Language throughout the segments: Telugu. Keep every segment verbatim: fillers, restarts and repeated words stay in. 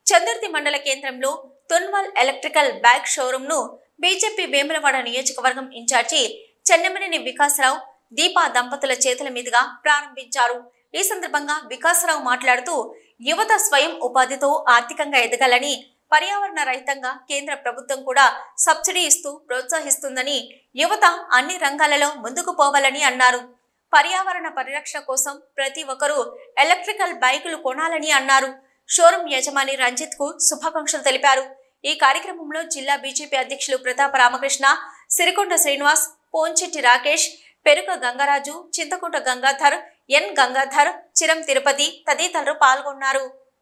చందుర్తి మండల కేంద్రంలో తున్వాల్ ఎలక్ట్రికల్ బైక్ షోరూమ్ ను బీజేపీ వేములవాడ నియోజకవర్గం ఇన్ఛార్జి చెన్నమనేని వికాసరావు దీపా దంపతుల చేతుల మీదుగా ప్రారంభించారు। ఈ సందర్భంగా వికాసరావు మాట్లాడుతూ యువత స్వయం ఉపాధితో ఆర్థికంగా ఎదగాలని, పర్యావరణ రహితంగా కేంద్ర ప్రభుత్వం కూడా సబ్సిడీ ఇస్తూ ప్రోత్సహిస్తుందని, యువత అన్ని రంగాలలో ముందుకు పోవాలని అన్నారు। పర్యావరణ పరిరక్షణ కోసం ప్రతి ఒక్కరూ ఎలక్ట్రికల్ బైకులు కొనాలని అన్నారు। షోరూం యజమాని రంజిత్ కు శుభాకాంక్షలు తెలిపారు। ఈ కార్యక్రమంలో జిల్లా బీజేపీ అధ్యక్షులు ప్రతాప రామకృష్ణ, సిరికొండ శ్రీనివాస్, పోంచెట్టి రాకేష్, పెరుక గంగరాజు, చింతకుంట గంగాధర్, ఎన్ గంగాధర్, చిరం తిరుపతి తదితరులు పాల్గొన్నారు।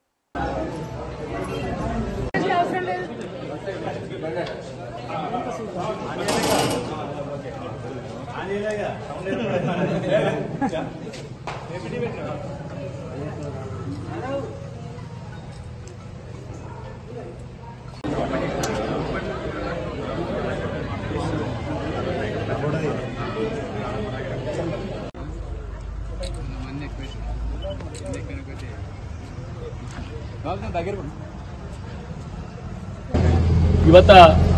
యువత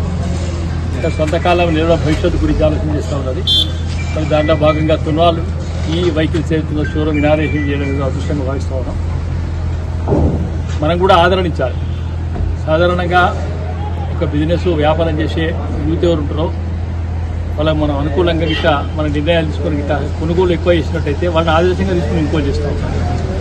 సొంతకాలం నిలవ భవిష్యత్తు గురించి ఆలోచన చేస్తూ ఉన్నది। మరి దాంట్లో భాగంగా తున్వాల్ ఈ వెహికల్స్ ఏదైతుందో షోరూమ్ ఇనారేషన్ చేయడం అదృష్టంగా భావిస్తూ ఉన్నాం। మనం కూడా ఆదరణించాలి। సాధారణంగా ఒక బిజినెస్ వ్యాపారం చేసే యూత్ ఎవరు ఉంటారో వాళ్ళకి మనం అనుకూలంగా గిట్ట మన నిర్ణయాలు తీసుకొని గిట్ట కొనుగోలు ఎక్కువ చేసినట్టయితే వాళ్ళని ఆదర్శంగా తీసుకుని ఇంకోలు చేస్తూ ఉంటాం।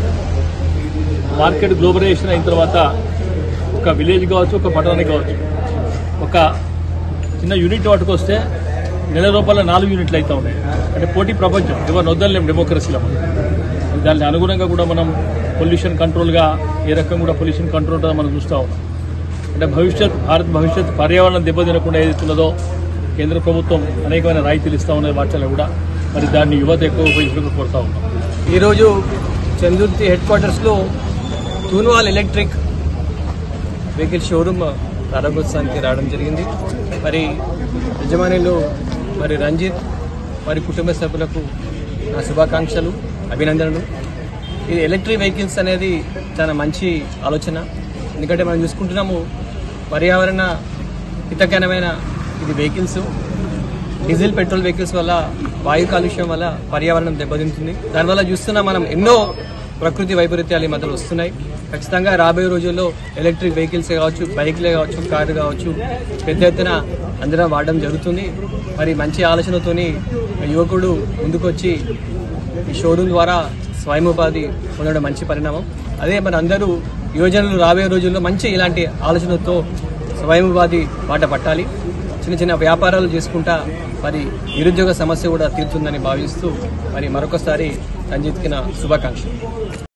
మార్కెట్ గ్లోబలైజేషన్ అయిన తర్వాత ఒక విలేజ్ కావచ్చు, ఒక పట్టణానికి కావచ్చు, ఒక చిన్న యూనిట్ వాటికి వస్తే నెల రూపాయల నాలుగు యూనిట్లు అవుతూ ఉన్నాయి। అంటే పోటీ ప్రపంచం, ఎవరిని వద్దలేం డెమోక్రసీలో। దానికి అనుగుణంగా కూడా మనం పొల్యూషన్ కంట్రోల్గా ఏ రకంగా కూడా పొల్యూషన్ కంట్రోల్ మనం చూస్తూ ఉన్నాం। అంటే భవిష్యత్ భారత్ భవిష్యత్ పర్యావరణం దెబ్బతినకుండా ఏదైతున్నదో కేంద్ర ప్రభుత్వం అనేకమైన రాయితీలు ఇస్తూ ఉన్నది వాటిలో కూడా, మరి దాన్ని యువత ఎక్కువ ఉపయోగించడానికి కోరుతూ ఉన్నాం। ఈరోజు చందుర్తి హెడ్ క్వార్టర్స్లో తున్వాల్ ఎలక్ట్రిక్ వెహికల్ షోరూమ్ ప్రారంభోత్సవానికి రావడం జరిగింది। మరి యజమానులు మరి రంజిత్ మరి కుటుంబ సభ్యులకు నా శుభాకాంక్షలు, అభినందనలు। ఇది ఎలక్ట్రిక్ వెహికల్స్ అనేది చాలా మంచి ఆలోచన। ఎందుకంటే మనం చూసుకుంటున్నాము పర్యావరణ హితకరమైన ఇది వెహికల్స్, డీజిల్ పెట్రోల్ వెహికల్స్ వల్ల వాయు కాలుష్యం వల్ల పర్యావరణం దెబ్బతింటుంది। దానివల్ల చూస్తున్నా మనం ఎన్నో ప్రకృతి వైపరీత్యాలు ఈ మధ్యలో వస్తున్నాయి। ఖచ్చితంగా రాబోయే రోజుల్లో ఎలక్ట్రిక్ వెహికల్స్ కావచ్చు, బైక్లే కావచ్చు, కారు కావచ్చు పెద్ద ఎత్తున అందరం వాడడం జరుగుతుంది। మరి మంచి ఆలోచనతోని యువకుడు ముందుకొచ్చి ఈ షోరూమ్ ద్వారా స్వయం ఉపాధి పొందడం మంచి పరిణామం। అదే మరి అందరూ యువజనులు రాబోయే రోజుల్లో మంచి ఇలాంటి ఆలోచనతో స్వయం ఉపాధి బాట పట్టాలి। చిన్న చిన్న వ్యాపారాలు చేసుకుంటా మరి నిరుద్యోగ సమస్య కూడా తీరుతుందని భావిస్తూ మరి మరొకసారి రంజిత్కి నా శుభాకాంక్షలు।